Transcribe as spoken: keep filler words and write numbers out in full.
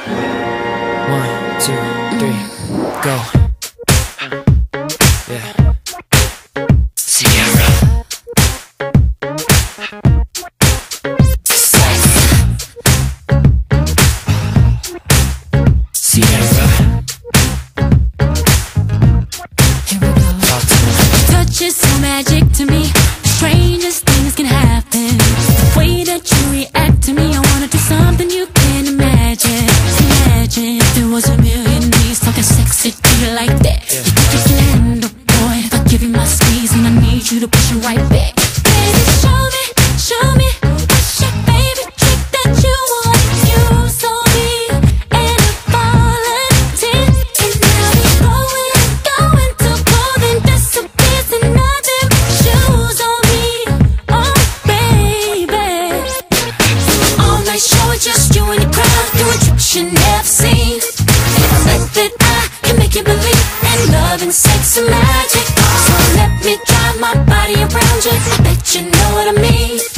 One, two, three, go. Yeah. Sierra. Sex. Sierra. Here we go. Touch is so magic to me. The strangest things can happen. The way that you react to me, I wanna do something you can't imagine. Imagine if there was a million ways talking sexy to you like that. Yeah. You think you can handle, boy? If I give you my squeeze, and I need you to push it right back. Baby, show me, show me what's your favorite trick that you want. You so big and a fallen ten, and now we going, going to golden. Disappears and nothing but shoes on me, oh baby. All night show it just you and the crowd, doing tricks you never seen. And I bet that I can make you believe in love and sex and magic. So let me drive my body around you, I bet you know what I mean.